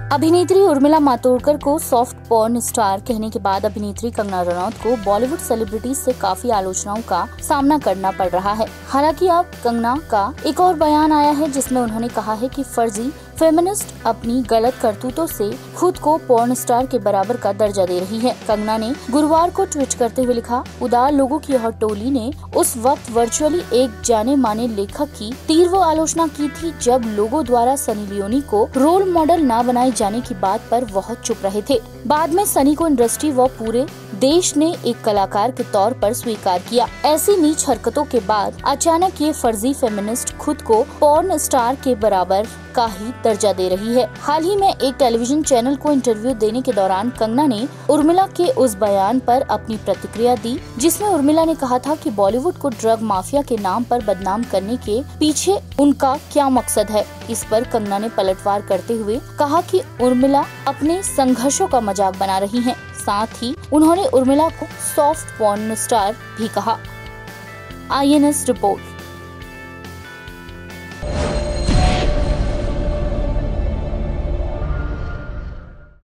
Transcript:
अभिनेत्री उर्मिला मातोंडकर को soft porn star कहने के बाद अभिनेत्री कंगना रनौत को बॉलीवुड सेलिब्रिटीज से काफी आलोचनाओं का सामना करना पड़ रहा है। हालांकि अब कंगना का एक और बयान आया है जिसमें उन्होंने कहा है कि फर्जी फेमिनिस्ट अपनी गलत करतूतों से खुद को पॉर्न स्टार के बराबर का दर्जा दे रही है। कंगना ने गुरुवार को ट्वीट करते हुए लिखा, उदार लोगों की यह टोली ने उस वक्त वर्चुअली एक जाने माने लेखक की तीव्र आलोचना की थी जब लोगों द्वारा सनी लियोनी को रोल मॉडल न बनाए जाने की बात पर वह चुप रहे थे। बाद में सनी को इंडस्ट्री व पूरे देश ने एक कलाकार के तौर पर स्वीकार किया। ऐसी नीच हरकतों के बाद अचानक ये फर्जी फेमिनिस्ट खुद को पॉर्न स्टार के बराबर का ही दर्जा दे रही है। हाल ही में एक टेलीविजन चैनल को इंटरव्यू देने के दौरान कंगना ने उर्मिला के उस बयान पर अपनी प्रतिक्रिया दी जिसमें उर्मिला ने कहा था कि बॉलीवुड को ड्रग माफिया के नाम पर बदनाम करने के पीछे उनका क्या मकसद है। इस पर कंगना ने पलटवार करते हुए कहा कि उर्मिला अपने संघर्षों का मजाक बना रही हैं। साथ ही उन्होंने उर्मिला को सॉफ्ट पॉर्न स्टार भी कहा। INS report.